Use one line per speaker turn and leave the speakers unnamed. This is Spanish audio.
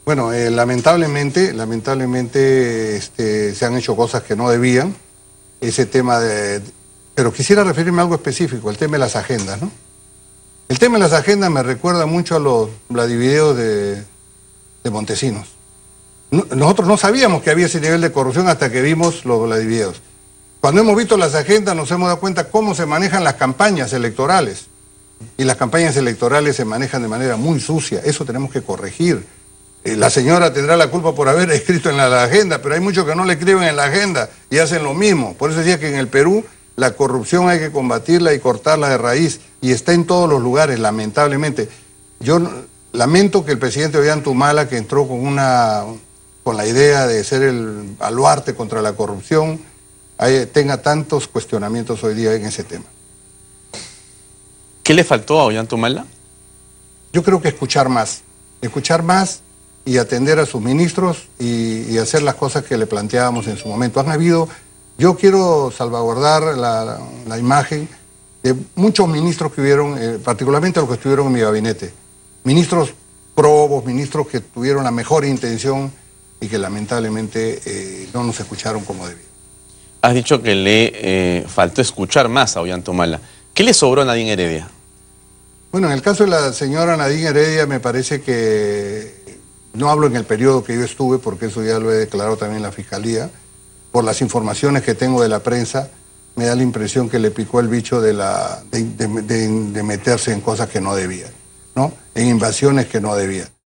Bueno, lamentablemente se han hecho cosas que no debían. Ese tema pero quisiera referirme a algo específico, el tema de las agendas, ¿no? El tema de las agendas me recuerda mucho a los Vladivideos de Montesinos. Nosotros no sabíamos que había ese nivel de corrupción hasta que vimos los Vladivideos. Cuando hemos visto las agendas nos hemos dado cuenta cómo se manejan las campañas electorales. Y las campañas electorales se manejan de manera muy sucia. Eso tenemos que corregir. La señora tendrá la culpa por haber escrito en la agenda, pero hay muchos que no le escriben en la agenda y hacen lo mismo. Por eso decía que en el Perú la corrupción hay que combatirla y cortarla de raíz. Y está en todos los lugares, lamentablemente. Yo lamento que el presidente Ollanta, que entró con la idea de ser el baluarte contra la corrupción, tenga tantos cuestionamientos hoy día en ese tema.
¿Qué le faltó a Ollanta Humala?
Yo creo que escuchar más y atender a sus ministros y hacer las cosas que le planteábamos en su momento. Yo quiero salvaguardar la imagen de muchos ministros que hubieron, particularmente los que estuvieron en mi gabinete. Ministros probos, ministros que tuvieron la mejor intención y que lamentablemente no nos escucharon como debían.
Has dicho que le faltó escuchar más a Ollanta Humala. ¿Qué le sobró a Nadine Heredia?
Bueno, en el caso de la señora Nadine Heredia me parece que, no hablo en el periodo que yo estuve, porque eso ya lo he declarado también en la Fiscalía, por las informaciones que tengo de la prensa, me da la impresión que le picó el bicho de meterse en cosas que no debía, ¿no? En invasiones que no debía.